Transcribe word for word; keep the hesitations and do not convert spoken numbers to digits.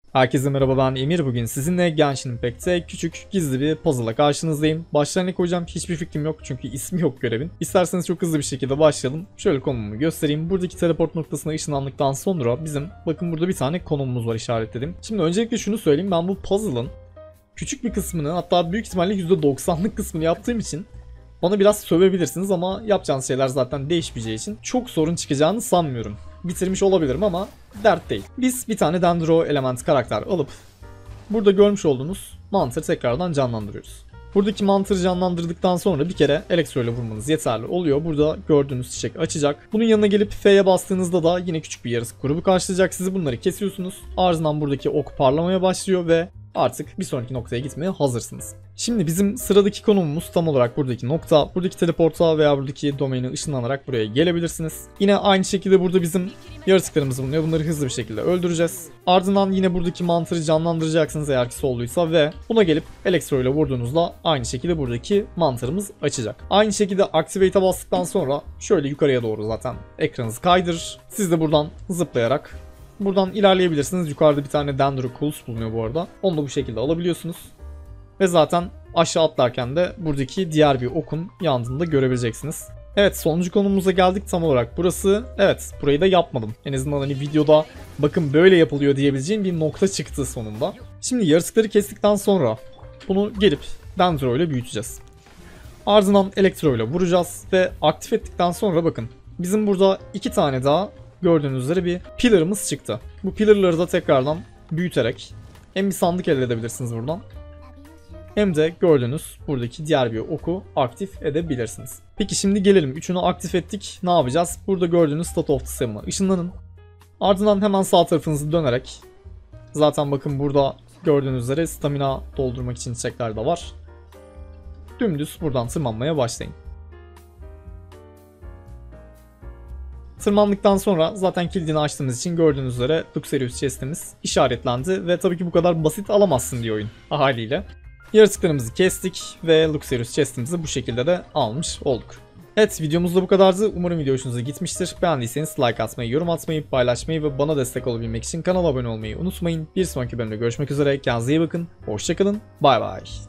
Herkese merhaba, ben Emir. Bugün sizinle Genshin Impact'te küçük gizli bir puzzle'la karşınızdayım. Başlarına koyacağım hiçbir fikrim yok çünkü ismi yok görevin. İsterseniz çok hızlı bir şekilde başlayalım. Şöyle konumumu göstereyim. Buradaki teleport noktasına ışınlandıktan sonra bizim bakın burada bir tane konumumuz var işaretledim. Şimdi öncelikle şunu söyleyeyim, ben bu puzzle'ın küçük bir kısmını, hatta büyük ihtimalle yüzde doksanlık kısmını yaptığım için bana biraz sövebilirsiniz ama yapacağınız şeyler zaten değişmeyeceği için çok sorun çıkacağını sanmıyorum. Bitirmiş olabilirim ama dert değil. Biz bir tane Dendro element karakter alıp burada görmüş olduğunuz mantarı tekrardan canlandırıyoruz. Buradaki mantarı canlandırdıktan sonra bir kere elektro ile vurmanız yeterli oluyor. Burada gördüğünüz çiçek açacak. Bunun yanına gelip F'ye bastığınızda da yine küçük bir yarısı grubu karşılayacak. Sizi bunları kesiyorsunuz. Ardından buradaki ok parlamaya başlıyor ve artık bir sonraki noktaya gitmeye hazırsınız. Şimdi bizim sıradaki konumumuz tam olarak buradaki nokta. Buradaki teleporta veya buradaki domaine ışınlanarak buraya gelebilirsiniz. Yine aynı şekilde burada bizim yaratıklarımız bulunuyor. Bunları hızlı bir şekilde öldüreceğiz. Ardından yine buradaki mantarı canlandıracaksınız eğer ki solluysa ve buna gelip elektro ile vurduğunuzda aynı şekilde buradaki mantarımız açacak. Aynı şekilde Activate'e bastıktan sonra şöyle yukarıya doğru zaten ekranınızı kaydırır. Siz de buradan zıplayarak buradan ilerleyebilirsiniz. Yukarıda bir tane Dendro Kulus bulunuyor bu arada. Onu da bu şekilde alabiliyorsunuz. Ve zaten aşağı atlarken de buradaki diğer bir okun yandığını da görebileceksiniz. Evet, sonuncu konumuza geldik tam olarak burası. Evet, burayı da yapmadım. En azından hani videoda bakın böyle yapılıyor diyebileceğim bir nokta çıktı sonunda. Şimdi yaratıkları kestikten sonra bunu gelip Dendro ile büyüteceğiz. Ardından elektro ile vuracağız ve aktif ettikten sonra bakın bizim burada iki tane daha gördüğünüz üzere bir pillar'ımız çıktı. Bu pillar'ları da tekrardan büyüterek hem bir sandık elde edebilirsiniz buradan, hem de gördüğünüz buradaki diğer bir oku aktif edebilirsiniz. Peki şimdi gelelim. Üçünü aktif ettik. Ne yapacağız? Burada gördüğünüz Stat of the Seven'a ışınlanın. Ardından hemen sağ tarafınızı dönerek, zaten bakın burada gördüğünüz üzere stamina doldurmak için çiçekler de var. Dümdüz buradan tırmanmaya başlayın. Tırmandıktan sonra zaten kilidini açtığımız için gördüğünüz üzere Luxurious chest'imiz işaretlendi ve tabii ki bu kadar basit alamazsın diyor oyun haliyle. Yaratıklarımızı kestik ve Luxurious chest'imizi bu şekilde de almış olduk. Evet, videomuz da bu kadardı. Umarım video hoşunuza gitmiştir. Beğendiyseniz like atmayı, yorum atmayı, paylaşmayı ve bana destek olabilmek için kanala abone olmayı unutmayın. Bir sonraki bölümde görüşmek üzere. Kendinize iyi bakın. Hoşça kalın. Bay bay.